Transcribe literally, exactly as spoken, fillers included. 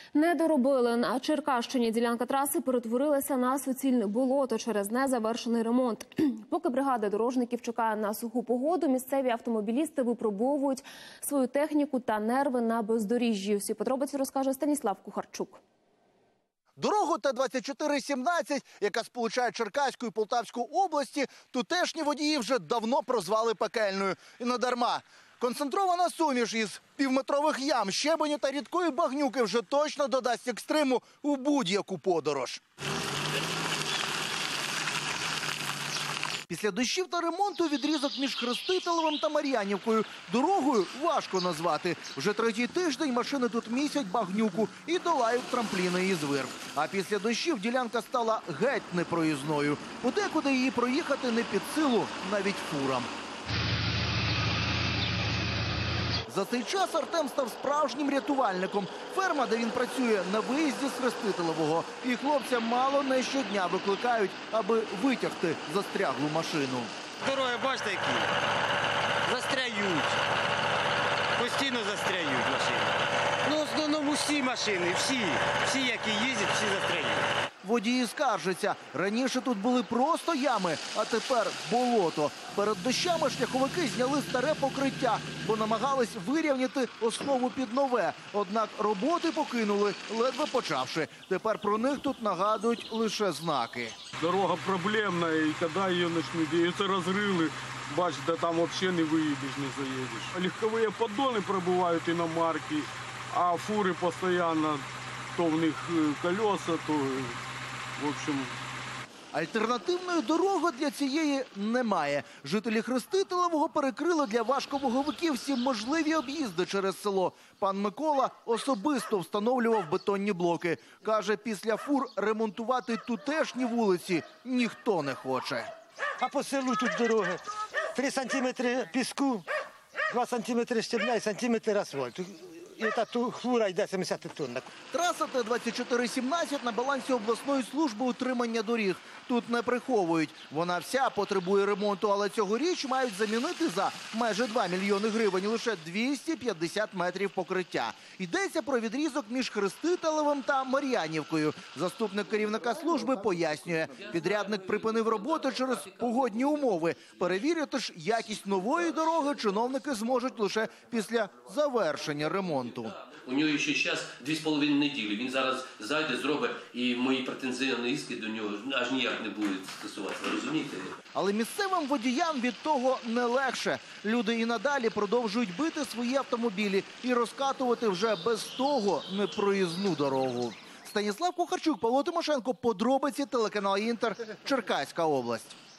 Не доробили. На Черкащині ділянка траси перетворилася на суцільне болото через незавершений ремонт. Поки бригада дорожників чекає на суху погоду, місцеві автомобілісти випробовують свою техніку та нерви на бездоріжжі. Всі подробиці розкаже Станіслав Кухарчук. Дорогу Т двадцять чотири сімнадцять, яка сполучає Черкаську і Полтавську області, тутешні водії вже давно прозвали пекельною. І не дарма. Концентрована суміш із півметрових ям, щебеню та рідкої багнюки вже точно додасть екстриму у будь-яку подорож. Після дощів та ремонту відрізок між Хрестителевим та Мар'янівкою дорогою важко назвати. Вже третій тиждень машини тут місять багнюку і долають трампліни із вирв. А після дощів ділянка стала геть непроїзною. Подекуди її проїхати не під силу навіть фурам. За цей час Артем став справжнім рятувальником. Ферма, де він працює, на виїзді з Хрестителевого. І хлопця мало не щодня викликають, аби витягти застряглу машину. Дороги, бачите, які? Застряють. Постійно застряють машини. Ну, в основному всі машини, всі. Всі, які їздять, всі застряють. Водії скаржаться. Раніше тут були просто ями, а тепер болото. Перед дощами шляховики зняли старе покриття, бо намагались вирівняти основу під нове. Однак роботи покинули, ледве почавши. Тепер про них тут нагадують лише знаки. Дорога проблемна, і коли її почнуть, її це розрили. Бачите, там взагалі не виїдеш, не заїдеш. Легкові поддони пробувають іномарки, а фури постійно, то в них колеса, то... В общем... Альтернативної дороги для цієї немає. Жителі Хрестителевого перекрили для важковаговиків всі можливі об'їзди через село. Пан Микола особисто встановлював бетонні блоки. Каже, після фур ремонтувати тутешні вулиці ніхто не хоче. А по селу тут дороги. Три сантиметри піску, два сантиметри щебня і сантиметр асфальту. І та фура йде сімдесят тонн. Траса Т двадцять чотири сімнадцять на балансі обласної служби утримання доріг. Тут не приховують. Вона вся потребує ремонту, але цьогоріч мають замінити за майже два мільйони гривень лише двісті п'ятдесят метрів покриття. Йдеться про відрізок між Хрестителевим та Мар'янівкою. Заступник керівника служби пояснює, підрядник припинив роботи через погодні умови. Перевірити ж якість нової дороги чиновники зможуть лише після завершення ремонту. У нього ще час дві з половиною неділі. Він зараз зайде, зробить, і мої претензійні іски до нього аж ніяк не будуть стосуватися, розумієте? Але місцевим водіям від того не легше. Люди і надалі продовжують бити свої автомобілі і розкатувати вже без того непроїзну дорогу. Станіслав Кухарчук, Павло Тимошенко, подробиці, телеканал Інтер, Черкаська область.